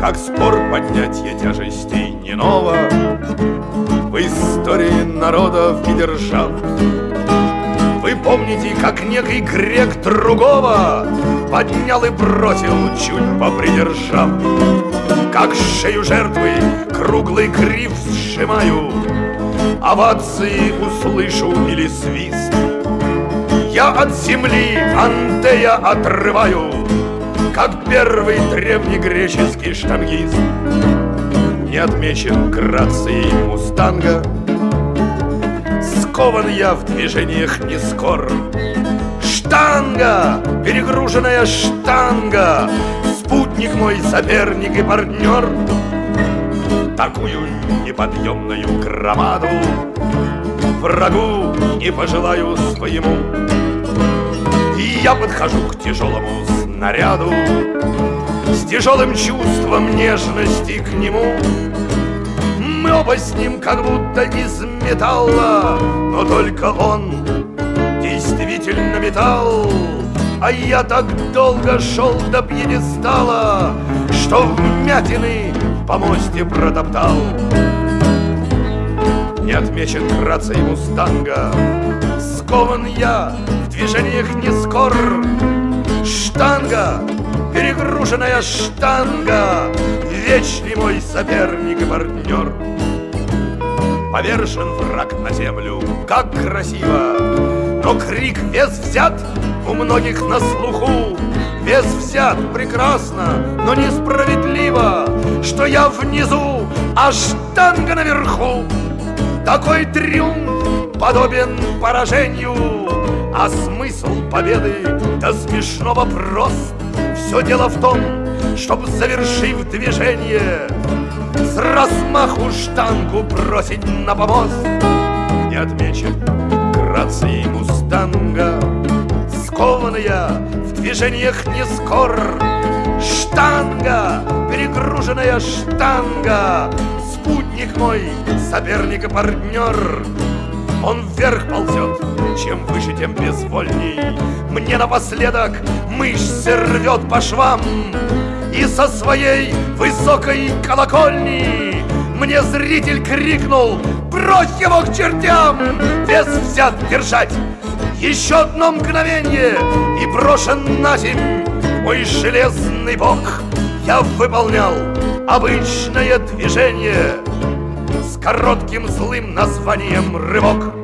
как спор поднятия тяжестей не ново в истории народов и держав. Вы помните, как некий грек другого поднял и бросил, чуть попридержав? Как шею жертвы круглый гриф сжимаю, овации услышу или свист, я от земли Антея отрываю, как первый древнегреческий штангист. Не отмечен грацией мустанга, скован я в движениях не скор. Штанга, перегруженная штанга, спутник мой, соперник и партнер. Такую неподъемную громаду врагу не пожелаю своему. И я подхожу к тяжелому снаряду с тяжелым чувством нежности к нему. Мы оба с ним как будто из металла, но только он действительно металл. А я так долго шел до пьедестала, что вмятины в помосте протоптал. Не отмечен грацией мустанга, скован я в движениях не скор. Штанга, перегруженная штанга, вечный мой соперник и партнер. Повержен враг на землю, как красиво, но крик вес взят у многих на слуху. Вес взят прекрасно, но несправедливо, что я внизу, а штанга наверху. Такой триумф подобен поражению, а смысл победы до смешного прост. Все дело в том, чтоб, завершив движение, с размаху штангу бросить на помост. Не отмечен грацией мустанга, скован я в движениях не скор. Штанга, перегруженная штанга, спутник мой, соперник и партнер. Он вверх ползет, чем выше, тем безвольней. Мне напоследок мышцы рвет по швам, и со своей высокой колокольни мне зритель крикнул: брось его к чертям! Вес взят держать еще одно мгновенье, и брошен на земь мой железный бок. Я выполнял обычное движение с коротким злым названием рывок.